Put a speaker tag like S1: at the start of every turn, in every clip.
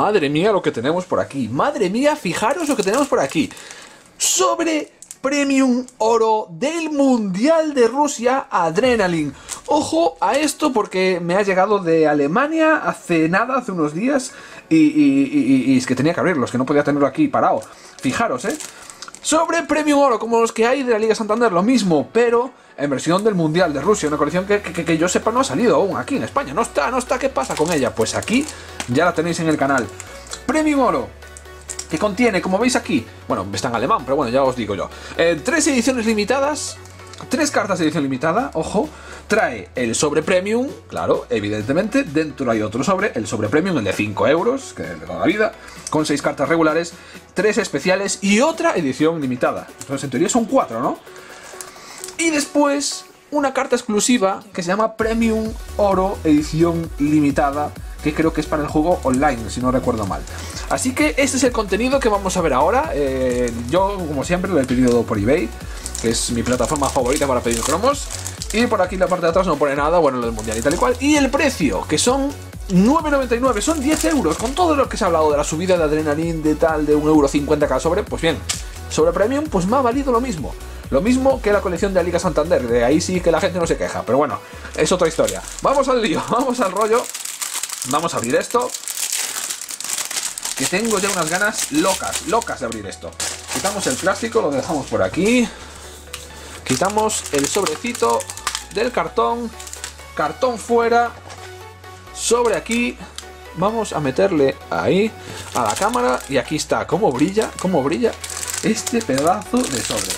S1: Madre mía lo que tenemos por aquí. Madre mía, fijaros lo que tenemos por aquí. Sobre Premium Oro del Mundial de Rusia Adrenaline. Ojo a esto porque me ha llegado de Alemania hace nada, hace unos días. Y es que tenía que abrirlos, que no podía tenerlo aquí parado. Fijaros, sobre Premium Oro, como los que hay de la Liga Santander, lo mismo, pero en versión del Mundial de Rusia. Una colección que yo sepa no ha salido aún aquí en España. No está, ¿qué pasa con ella? Pues aquí ya la tenéis en el canal. Premium Oro, que contiene, como veis aquí, bueno, está en alemán, pero bueno, ya os digo yo, 3 ediciones limitadas, 3 cartas de edición limitada, ojo. Trae el sobre premium, claro, evidentemente. Dentro hay otro sobre, el sobre premium, el de 5 euros, que es de toda la vida, con 6 cartas regulares, 3 especiales y otra edición limitada. Entonces en teoría son 4, ¿no? Y después una carta exclusiva que se llama Premium Oro edición limitada, que creo que es para el juego online, si no recuerdo mal. Así que este es el contenido que vamos a ver ahora. Yo, como siempre, lo he pedido por eBay, que es mi plataforma favorita para pedir cromos. Y por aquí en la parte de atrás no pone nada, bueno, lo del mundial y tal y cual. Y el precio, que son 9,99, son 10 euros. Con todo lo que se ha hablado de la subida de Adrenaline, de tal, de 1,50 € cada sobre, pues bien, sobre premium, pues me ha valido lo mismo. Lo mismo que la colección de la Liga Santander, de ahí sí que la gente no se queja, pero bueno, es otra historia. Vamos al lío, vamos al rollo. Vamos a abrir esto, que tengo ya unas ganas locas de abrir esto. Quitamos el plástico, lo dejamos por aquí. Quitamos el sobrecito del cartón. Cartón fuera. Sobre aquí. Vamos a meterle ahí a la cámara. Y aquí está, cómo brilla este pedazo de sobre.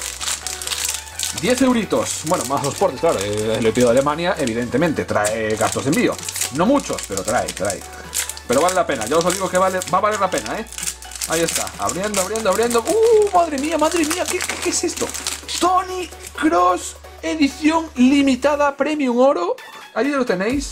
S1: 10 euritos. Bueno, más los portes, claro. Le pido a Alemania, evidentemente. Trae gastos de envío. No muchos, pero trae. Pero vale la pena. Ya os digo que va a valer la pena, Ahí está. Abriendo. Madre mía. ¿Qué es esto? Tony Cross edición limitada Premium Oro. Ahí lo tenéis.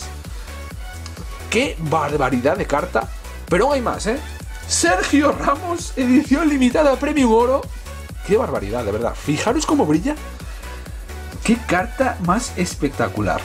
S1: Qué barbaridad de carta. Pero aún hay más, Sergio Ramos edición limitada Premium Oro. Qué barbaridad, de verdad. Fijaros cómo brilla. Qué carta más espectacular.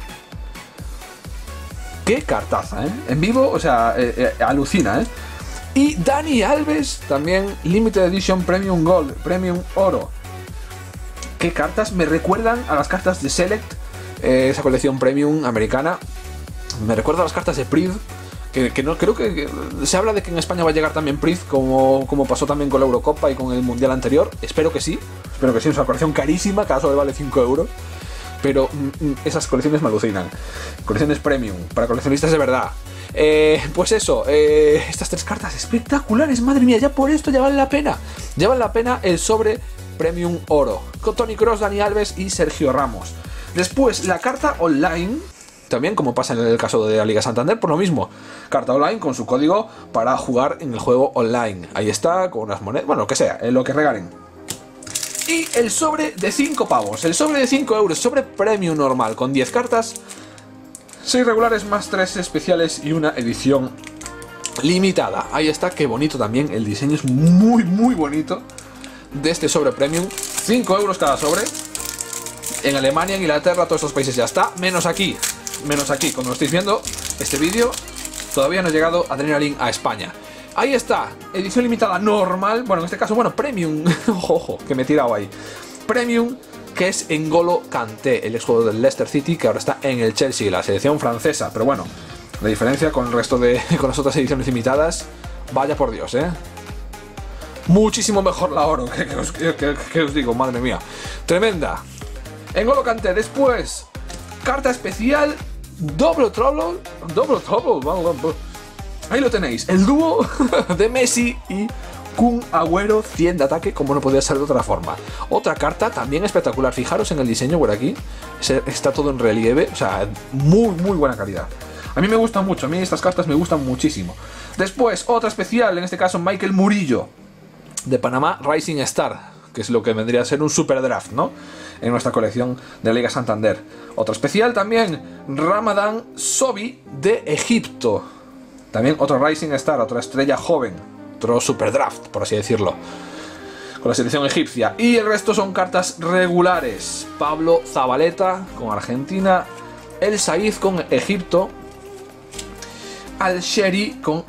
S1: Qué cartaza, En vivo, o sea, alucina, Y Dani Alves, también Limited Edition Premium Gold, Premium Oro. Qué cartas, me recuerdan a las cartas de Select, esa colección Premium americana. Me recuerda a las cartas de Priv, que no creo que se habla de que en España va a llegar también Priv, como pasó también con la Eurocopa y con el Mundial anterior. Espero que sí, es una colección carísima, cada sobre vale 5 euros. Pero esas colecciones me alucinan. Colecciones premium, para coleccionistas de verdad. Pues eso, estas 3 cartas espectaculares, madre mía, ya por esto ya vale la pena. Ya vale la pena el sobre Premium Oro, con Tony Cross, Dani Alves y Sergio Ramos. Después, la carta online, también como pasa en el caso de la Liga Santander, por lo mismo. Carta online con su código para jugar en el juego online. Ahí está, con unas monedas, bueno, lo que sea, lo que regalen. Y el sobre de 5 pavos, el sobre de 5 euros, sobre premium normal, con 10 cartas, 6 regulares más 3 especiales y una edición limitada. Ahí está, qué bonito también, el diseño es muy bonito de este sobre premium. 5 euros cada sobre. En Alemania, en Inglaterra, todos estos países ya está, menos aquí, cuando estáis viendo este vídeo, todavía no ha llegado Adrenaline a España. Ahí está, edición limitada normal, bueno, en este caso, premium, ojo, que me he tirado ahí. Premium, que es N'Golo Kanté, el ex jugador del Leicester City, que ahora está en el Chelsea, la selección francesa. Pero bueno, la diferencia con el resto con las otras ediciones limitadas, vaya por Dios, muchísimo mejor la oro, que os digo, madre mía. Tremenda. N'Golo Kanté, después, carta especial, Double Trouble, vamos. Ahí lo tenéis, el dúo de Messi y Kun Agüero, 100 de ataque, como no podía ser de otra forma. Otra carta también espectacular, fijaros en el diseño por aquí, está todo en relieve, o sea, muy buena calidad. A mí me gustan mucho, a mí estas cartas me gustan muchísimo. Después, otra especial, en este caso Michael Murillo, de Panamá Rising Star, que es lo que vendría a ser un super draft, ¿no? En nuestra colección de la Liga Santander. Otra especial también, Ramadan Sobi, de Egipto. También otro Rising Star, otra estrella joven, otro super draft, por así decirlo, con la selección egipcia. Y el resto son cartas regulares. Pablo Zabaleta con Argentina, El Saiz con Egipto, Al Sheri con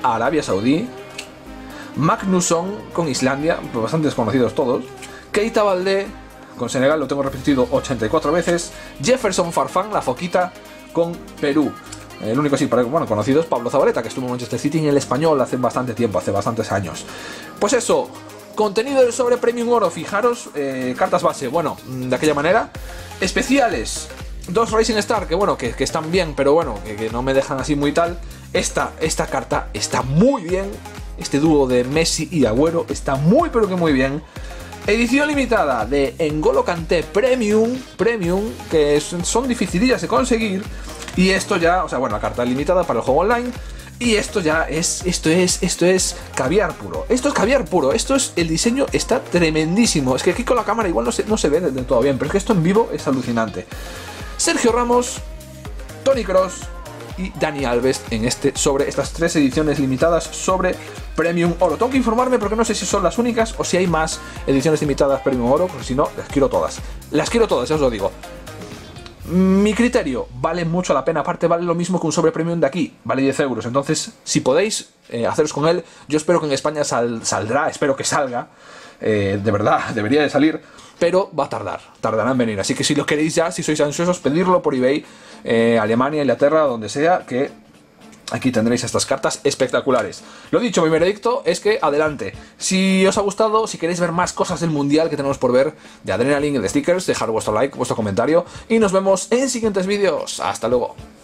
S1: a Arabia Saudí, Magnusson con Islandia, bastante desconocidos todos, Keita Baldé con Senegal, lo tengo repetido 84 veces, Jefferson Farfán, la foquita, con Perú. El único sí, bueno, conocido es Pablo Zabaleta, que estuvo en Manchester City en el Español hace bastante tiempo, hace bastantes años. Pues eso, contenido del sobre Premium Oro, fijaros, cartas base, bueno, de aquella manera. Especiales, 2 Rising Star, que bueno, que están bien, pero bueno, que no me dejan así muy tal. Esta carta está muy bien, este dúo de Messi y Agüero está muy pero que muy bien. Edición limitada de N'Golo Kanté Premium, que son dificilillas de conseguir. Y esto ya, o sea, bueno, la carta limitada para el juego online. Y esto ya es, esto es caviar puro. Esto es caviar puro, el diseño está tremendísimo. Es que aquí con la cámara igual no se ve del todo bien, pero es que esto en vivo es alucinante. Sergio Ramos, Toni Kroos y Dani Alves sobre estas 3 ediciones limitadas sobre Premium Oro. Tengo que informarme porque no sé si son las únicas o si hay más ediciones limitadas Premium Oro, porque si no, las quiero todas. Las quiero todas, ya os lo digo. Mi criterio, vale mucho la pena, aparte vale lo mismo que un sobre premium de aquí, vale 10 euros, entonces si podéis haceros con él, yo espero que en España saldrá, espero que salga, de verdad, debería de salir, pero va a tardará en venir, así que si lo queréis ya, si sois ansiosos, pedirlo por eBay, Alemania, Inglaterra, donde sea, que aquí tendréis estas cartas espectaculares. Lo dicho, mi veredicto es que adelante. Si os ha gustado, si queréis ver más cosas del mundial que tenemos por ver, de Adrenaline y de stickers, dejad vuestro like, vuestro comentario y nos vemos en siguientes vídeos. Hasta luego.